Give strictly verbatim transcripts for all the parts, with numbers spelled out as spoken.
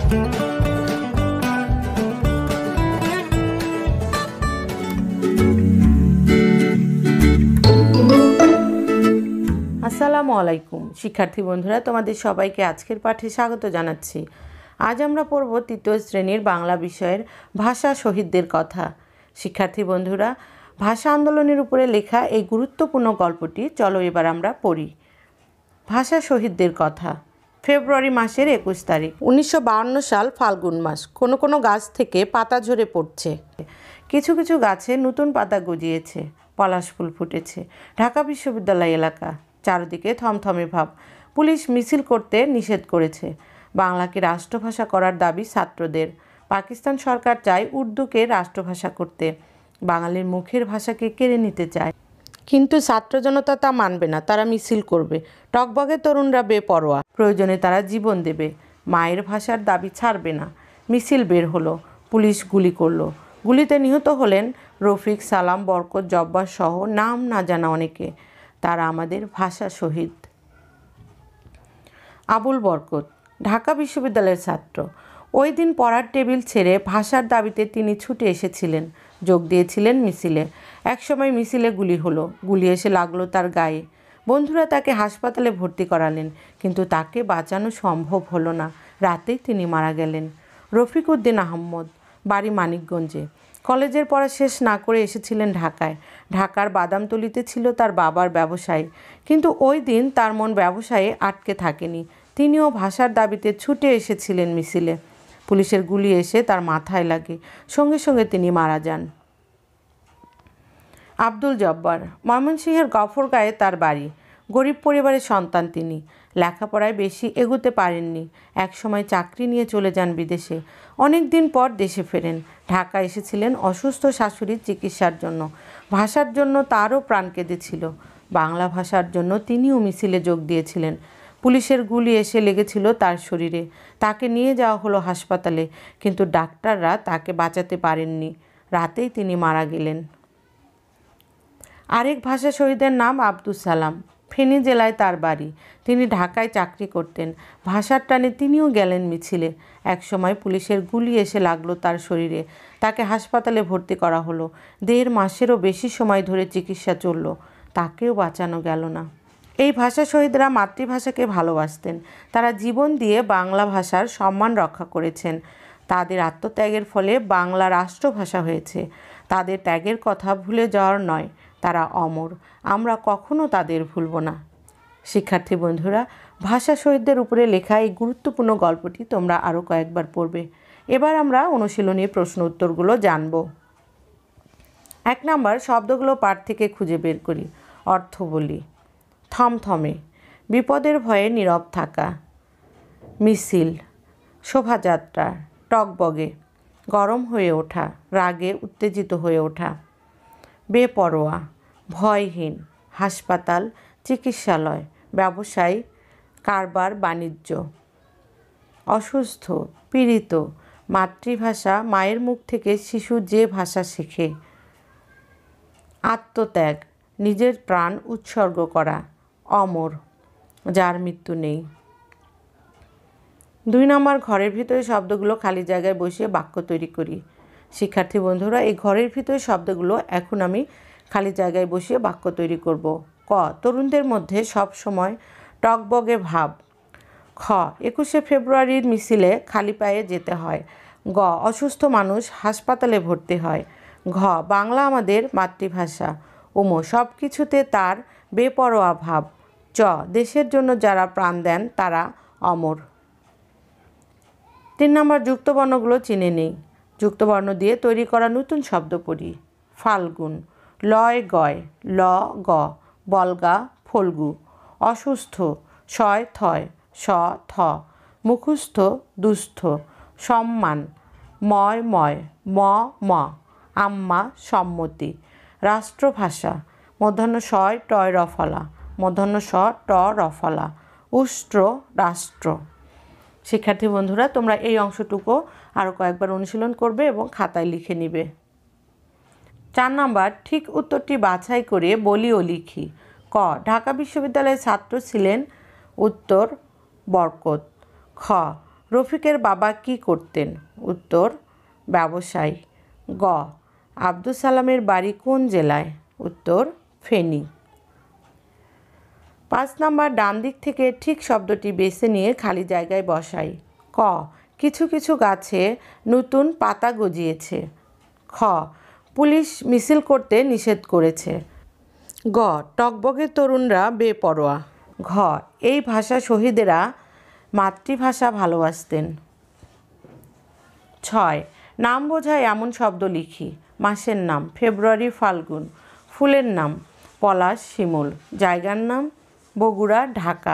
আসসালামু আলাইকুম শিক্ষার্থী বন্ধুরা, তোমাদের সবাইকে আজকের পাঠে স্বাগত জানাচ্ছি। আজ আমরা পড়ব তৃতীয় শ্রেণীর বাংলা বিষয়ের ভাষা শহীদদের কথা। শিক্ষার্থী বন্ধুরা, ভাষা আন্দোলনের উপরে লেখা এই গুরুত্বপূর্ণ গল্পটি চলো এবার আমরা পড়ি। ভাষা শহীদদের কথা। ফেব্রুয়ারি মাসের একুশ তারিখ উনিশশো বাহান্ন সাল ফাল্গুন মাস। কোনো কোনো গাছ থেকে পাতা ঝরে পড়ছে, কিছু কিছু গাছে নতুন পাতা গজিয়েছে, পলাশ ফুল ফুটেছে। ঢাকা বিশ্ববিদ্যালয় এলাকা, চারদিকে থমথমে ভাব। পুলিশ মিছিল করতে নিষেধ করেছে। বাংলাকে রাষ্ট্রভাষা করার দাবি ছাত্রদের। পাকিস্তান সরকার চায় উর্দুকে রাষ্ট্রভাষা করতে, বাঙালির মুখের ভাষাকে কেড়ে নিতে চায়। কিন্তু ছাত্র জনতা তা মানবে না, তারা মিছিল করবে। টকবগে তরুণরা বেপরোয়া, প্রয়োজনে তারা জীবন দেবে, মায়ের ভাষার দাবি ছাড়বে না। মিছিল বের হলো, পুলিশ গুলি করলো। গুলিতে নিহত হলেন রফিক, সালাম, বরকত, জব্বার সহ নাম না জানা অনেকে। তারা আমাদের ভাষা শহীদ। আবুল বরকত ঢাকা বিশ্ববিদ্যালয়ের ছাত্র। ওই দিন পড়ার টেবিল ছেড়ে ভাষার দাবিতে তিনি ছুটে এসেছিলেন, যোগ দিয়েছিলেন মিছিলে। একসময় মিছিলে গুলি হলো, গুলি এসে লাগলো তার গায়ে। বন্ধুরা তাকে হাসপাতালে ভর্তি করালেন, কিন্তু তাকে বাঁচানো সম্ভব হলো না। রাতেই তিনি মারা গেলেন। রফিক উদ্দিন আহমদ, বাড়ি মানিকগঞ্জে। কলেজের পড়া শেষ না করে এসেছিলেন ঢাকায়। ঢাকার বাদামতলিতে ছিল তার বাবার ব্যবসায়, কিন্তু ওই দিন তার মন ব্যবসায়ে আটকে থাকেনি। তিনিও ভাষার দাবিতে ছুটে এসেছিলেন মিছিলে। পুলিশের গুলি এসে তার মাথায় লাগে, সঙ্গে সঙ্গে তিনি মারা যান। আব্দুল জব্বার, ময়মনসিংহের গফরগাঁয়ে তার বাড়ি। গরিব পরিবারের সন্তান তিনি। লেখাপড়ায় বেশি এগোতে পারেননি। একসময় চাকরি নিয়ে চলে যান বিদেশে। অনেক দিন পর দেশে ফেরেন। ঢাকা এসেছিলেন অসুস্থ শাশুড়ির চিকিৎসার জন্য। ভাষার জন্য তারও প্রাণ কেঁদেছিল। বাংলা ভাষার জন্য তিনিও মিছিলে যোগ দিয়েছিলেন। পুলিশের গুলি এসে লেগেছিল তার শরীরে। তাকে নিয়ে যাওয়া হলো হাসপাতালে, কিন্তু ডাক্তাররা তাকে বাঁচাতে পারেননি। রাতেই তিনি মারা গেলেন। আরেক ভাষা শহীদের নাম আব্দুল সালাম। ফেনী জেলায় তার বাড়ি। তিনি ঢাকায় চাকরি করতেন। ভাষার টানে তিনিও গেলেন মিছিলে। একসময় পুলিশের গুলি এসে লাগলো তার শরীরে। তাকে হাসপাতালে ভর্তি করা হলো। দেড় মাসেরও বেশি সময় ধরে চিকিৎসা চলল, তাকেও বাঁচানো গেল না। এই ভাষা শহীদরা মাতৃভাষাকে ভালোবাসতেন। তারা জীবন দিয়ে বাংলা ভাষার সম্মান রক্ষা করেছেন। তাদের আত্মত্যাগের ফলে বাংলা রাষ্ট্রভাষা হয়েছে। তাদের ত্যাগের কথা ভুলে যাওয়ার নয়, তারা অমর। আমরা কখনো তাদের ভুলব না। শিক্ষার্থী বন্ধুরা, ভাষা শহীদদের উপরে লেখা এই গুরুত্বপূর্ণ গল্পটি তোমরা আরও কয়েকবার পড়বে। এবার আমরা অনুশীলনী প্রশ্ন উত্তরগুলো জানব। এক নাম্বার, শব্দগুলো পাঠ থেকে খুঁজে বের করি। অর্থ বলি। থমথমে, বিপদের ভয়ে নীরব থাকা। মিছিল, শোভাযাত্রা। টগবগে, গরম হয়ে ওঠা, রাগে উত্তেজিত হয়ে ওঠা। বেপরোয়া, ভয়হীন। হাসপাতাল, চিকিৎসালয়, ব্যবসায়, কারবার, বাণিজ্য। অসুস্থ, পীড়িত। মাতৃভাষা, মায়ের মুখ থেকে শিশু যে ভাষা শেখে। আত্মত্যাগ, নিজের প্রাণ উৎসর্গ করা। অমর, যার মৃত্যু নেই। দুই নম্বর, ঘরের ভিতরে শব্দগুলো খালি জায়গায় বসিয়ে বাক্য তৈরি করি। শিক্ষার্থী বন্ধুরা, এই ঘরের ভিতরে শব্দগুলো এখন আমি খালি জায়গায় বসিয়ে বাক্য তৈরি করব। ক, তরুণদের মধ্যে সব সময় টগবগে ভাব। খ, একুশে ফেব্রুয়ারির মিছিলে খালি পায়ে যেতে হয়। গ, অসুস্থ মানুষ হাসপাতালে ভর্তি হয়। ঘ, বাংলা আমাদের মাতৃভাষা। উম, সব কিছুতে তার বেপরোয়া ভাব। চ, দেশের জন্য যারা প্রাণ দেন তারা অমর। তিন নম্বর, যুক্তবর্ণগুলো চিনে নেই। যুক্তবর্ণ দিয়ে তৈরি করা নতুন শব্দ পড়ি। ফাল্গুন, লয় গয়, ল গ, বলগা, ফল্গু। অসুস্থ, শয় থয়, স থ। মুখস্থ, দুস্থ। সম্মান, ময় ময়, ম ম। আম্মা, সম্মতি। রাষ্ট্রভাষা, মূর্ধন্য শয় টয় রফলা, মূর্ধন্য স ট রফলা। উষ্ট্র, রাষ্ট্র। শিক্ষার্থী বন্ধুরা, তোমরা এই অংশটুকু আরও কয়েকবার অনুশীলন করবে এবং খাতায় লিখে নিবে। চার নাম্বার, ঠিক উত্তরটি বাছাই করে বলি ও লিখি। ক, ঢাকা বিশ্ববিদ্যালয়ের ছাত্র ছিলেন। উত্তর, বরকত। খ, রফিকের বাবা কি করতেন? উত্তর ব্যবসায়ী। গ আব্দুল সালামের বাড়ি কোন জেলায়? উত্তর ফেনী। পাঁচ নাম্বার, ডান দিক থেকে ঠিক শব্দটি বেছে নিয়ে খালি জায়গায় বসাই। ক কিছু কিছু গাছে নতুন পাতা গজিয়েছে। খ পুলিশ মিছিল করতে নিষেধ করেছে। গ টকবগে তরুণরা বেপরোয়া। ঘ এই ভাষা শহীদেরা মাতৃভাষা ভালোবাসতেন। ছয় নাম বোঝায় এমন শব্দ লিখি। মাসের নাম ফেব্রুয়ারি ফাল্গুন। ফুলের নাম পলাশ শিমুল। জায়গার নাম বগুড়া ঢাকা।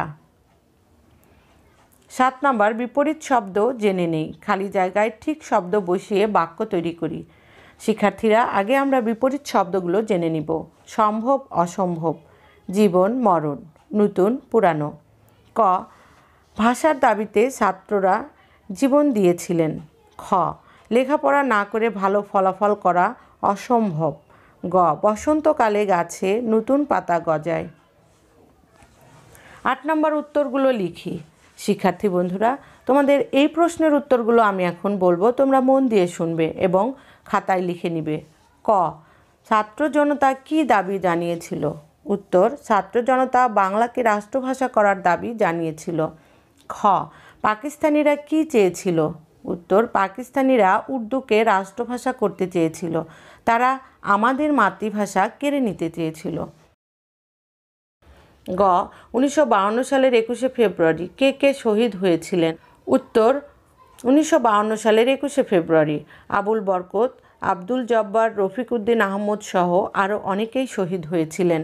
সাত নাম্বার, বিপরীত শব্দ জেনে নেই। খালি জায়গায় ঠিক শব্দ বসিয়ে বাক্য তৈরি করি। শিক্ষার্থীরা, আগে আমরা বিপরীত শব্দগুলো জেনে নিব। সম্ভব অসম্ভব, জীবন মরণ, নতুন পুরানো। ক ভাষার দাবিতে ছাত্ররা জীবন দিয়েছিলেন। খ লেখাপড়া না করে ভালো ফলাফল করা অসম্ভব। গ বসন্তকালে গাছে নতুন পাতা গজায়। আট নম্বর উত্তরগুলো লিখি। শিক্ষার্থী বন্ধুরা, তোমাদের এই প্রশ্নের উত্তরগুলো আমি এখন বলবো, তোমরা মন দিয়ে শুনবে এবং খাতায় লিখে নিবে। ক ছাত্র জনতা কী দাবি জানিয়েছিল? উত্তর ছাত্র জনতা বাংলাকে রাষ্ট্রভাষা করার দাবি জানিয়েছিল। খ পাকিস্তানিরা কি চেয়েছিল? উত্তর পাকিস্তানিরা উর্দুকে রাষ্ট্রভাষা করতে চেয়েছিল। তারা আমাদের মাতৃভাষা কেড়ে নিতে চেয়েছিল। গ উনিশশো বাউন্ন সালের একুশে ফেব্রুয়ারি কে কে শহীদ হয়েছিলেন? উত্তর উনিশশো বাউন্ন সালের একুশে ফেব্রুয়ারি আবুল বরকত, আব্দুল জব্বার, রফিক উদ্দিন আহমদ সহ আরও অনেকেই শহীদ হয়েছিলেন।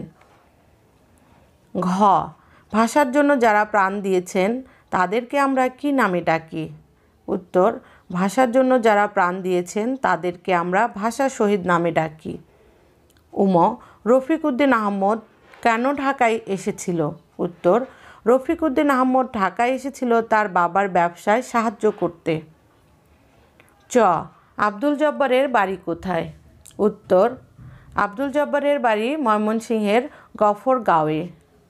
ঘ ভাষার জন্য যারা প্রাণ দিয়েছেন তাদেরকে আমরা কি নামে ডাকি? উত্তর ভাষার জন্য যারা প্রাণ দিয়েছেন তাদেরকে আমরা ভাষা শহীদ নামে ডাকি। উম রফিক উদ্দিন আহমদ কেন ঢাকায় এসেছিল? উত্তর রফিক উদ্দিন আহমদ ঢাকায় এসেছিল তার বাবার ব্যবসায় সাহায্য করতে। চ আব্দুল জব্বারের বাড়ি কোথায়? উত্তর আব্দুল জব্বারের বাড়ি ময়মনসিংহের গফরগাঁওয়ে।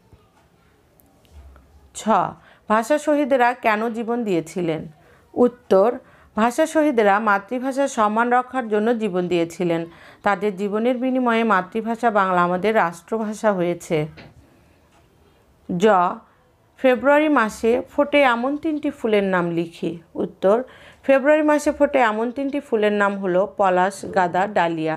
ছ ভাষা শহীদেরা কেন জীবন দিয়েছিলেন? উত্তর ভাষা শহীদেরা মাতৃভাষার সম্মান রক্ষার জন্য জীবন দিয়েছিলেন। তাদের জীবনের বিনিময়ে মাতৃভাষা বাংলা আমাদের রাষ্ট্রভাষা হয়েছে। জ ফেব্রুয়ারি মাসে ফোটে এমন তিনটি ফুলের নাম লিখি। উত্তর ফেব্রুয়ারি মাসে ফোটে এমন তিনটি ফুলের নাম হলো পলাশ, গাঁদা, ডালিয়া।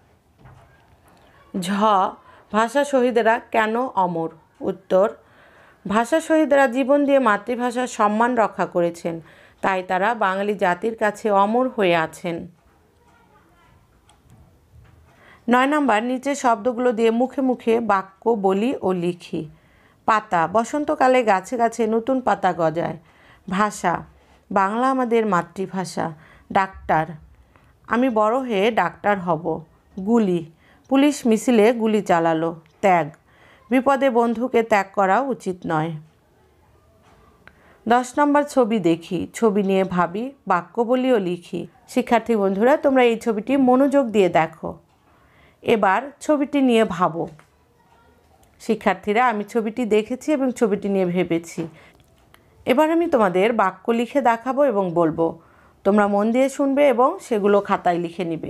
ঝ ভাষা শহীদেরা কেন অমর? উত্তর ভাষা শহীদেরা জীবন দিয়ে মাতৃভাষার সম্মান রক্ষা করেছেন, তাই তারা বাঙালি জাতির কাছে অমর হয়ে আছেন। নয় নাম্বার, নিচের শব্দগুলো দিয়ে মুখে মুখে বাক্য বলি ও লিখি। পাতা বসন্তকালে গাছে গাছে নতুন পাতা গজায়। ভাষা বাংলা আমাদের মাতৃভাষা। ডাক্তার আমি বড় হয়ে ডাক্তার হব। গুলি পুলিশ মিছিলে গুলি চালালো। ত্যাগ বিপদে বন্ধুকে ত্যাগ করা উচিত নয়। দশ নম্বর, ছবি দেখি। ছবি নিয়ে ভাবি, বাক্য বলিও লিখি। শিক্ষার্থী বন্ধুরা, তোমরা এই ছবিটি মনোযোগ দিয়ে দেখো। এবার ছবিটি নিয়ে ভাবো। শিক্ষার্থীরা, আমি ছবিটি দেখেছি এবং ছবিটি নিয়ে ভেবেছি। এবার আমি তোমাদের বাক্য লিখে দেখাবো এবং বলবো, তোমরা মন দিয়ে শুনবে এবং সেগুলো খাতায় লিখে নিবে।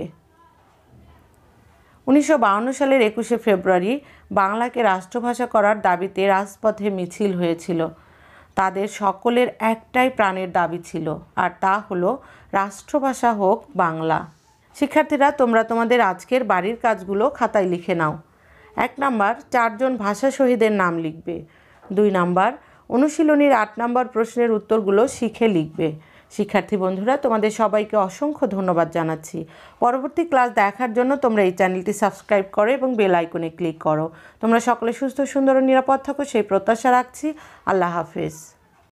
উনিশশো বাউন্ন সালের একুশে ফেব্রুয়ারি বাংলাকে রাষ্ট্রভাষা করার দাবিতে রাজপথে মিছিল হয়েছিল। তাদের সকলের একটাই প্রাণের দাবি ছিল, আর তা হলো রাষ্ট্রভাষা হোক বাংলা। শিক্ষার্থীরা, তোমরা তোমাদের আজকের বাড়ির কাজগুলো খাতায় লিখে নাও। এক নাম্বার, চারজন ভাষা শহীদের নাম লিখবে। দুই নাম্বার, অনুশীলনীর আট নাম্বার প্রশ্নের উত্তরগুলো শিখে লিখবে। শিক্ষার্থী বন্ধুরা, তোমাদের সবাইকে অসংখ্য ধন্যবাদ জানাচ্ছি। পরবর্তী ক্লাস দেখার জন্য তোমরা এই চ্যানেলটি সাবস্ক্রাইব করো এবং বেল আইকনে ক্লিক করো। তোমরা সকলে সুস্থ, সুন্দর ও নিরাপদ থাকো সেই প্রত্যাশা রাখছি। আল্লাহ হাফেজ।